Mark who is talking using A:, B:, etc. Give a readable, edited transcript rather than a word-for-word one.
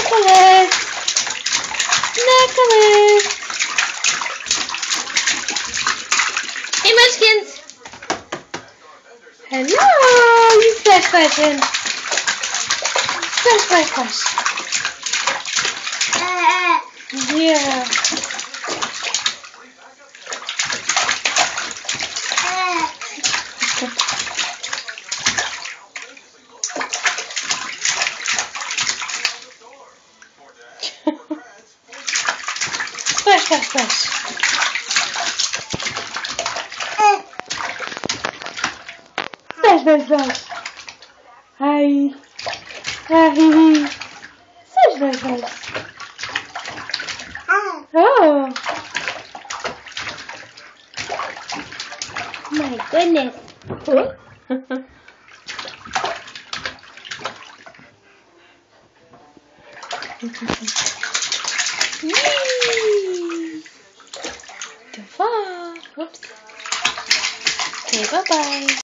A: Nicholas! Nicholas! Hey, Munchkins! Hello! You splash button! Splash, splash, splash! Yeah. Splash, splash, splash. Splash, splash, splash. Hi. Hi. Splash, splash, splash. Oh. My goodness. Oh. Too far. Oops. Okay, bye-bye.